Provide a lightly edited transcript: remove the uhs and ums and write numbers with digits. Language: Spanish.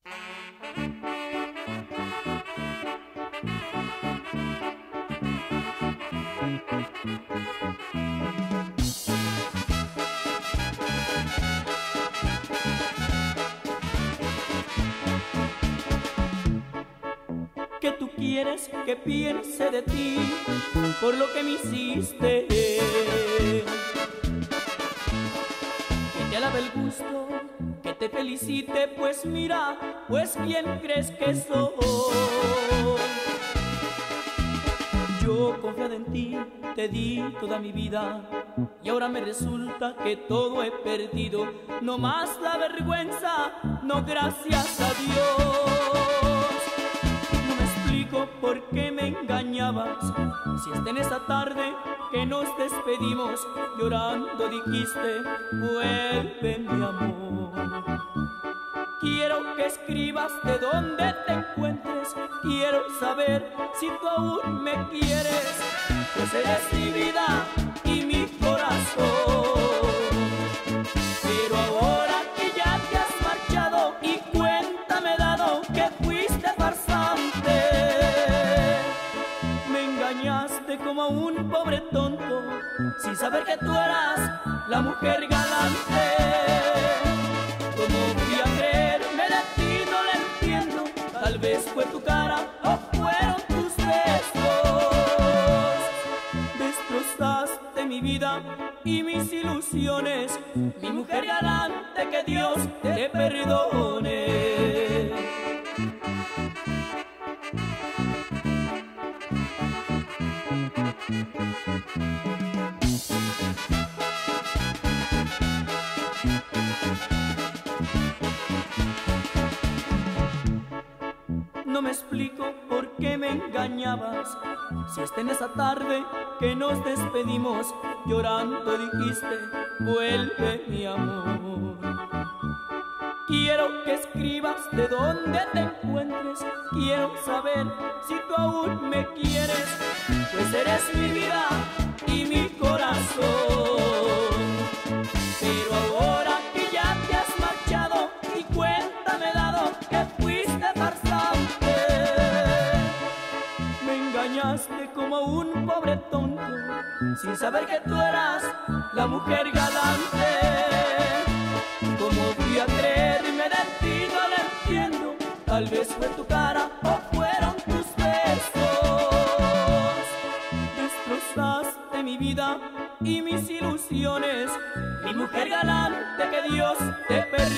Que tú quieres que piense de ti por lo que me hiciste, que te alabe el gusto, que te felicite, pues mira, pues ¿quién crees que soy? Yo confiado en ti, te di toda mi vida y ahora me resulta que todo he perdido. No más la vergüenza, no gracias a Dios. No me explico por qué me engañabas, si hasta en esa tarde que nos despedimos llorando dijiste, vuelve mi amor. Quiero que escribas de dónde te encuentres, quiero saber si tú aún me quieres, pues eres mi vida y mi corazón. Pero ahora que ya te has marchado y cuenta me he dado que fuiste farsante, me engañaste como a un pobre tonto, sin saber que tú eras la mujer galante. ¿Cómo fui a creerme de ti? No lo entiendo. Tal vez fue tu cara o fueron tus besos. Destrozaste mi vida y mis ilusiones, mi mujer galante, que Dios te perdone. No me explico por qué me engañabas, si hasta en esa tarde que nos despedimos llorando dijiste, vuelve mi amor. Quiero que escribas de dónde te encuentres, quiero saber si tú aún me quieres, pues eres mi vida y mi corazón. Pero ahora que ya te has marchado y cuenta me he dado que fuiste farsante, me engañaste como a un pobre tonto, sin saber que tú eras la mujer galante. ¿Cómo fui a creerme de ti? No lo entiendo. Tal vez fue tu cara o fueron tus besos. Destrozaste mi vida y mis ilusiones, mi mujer galante, que Dios te perdone.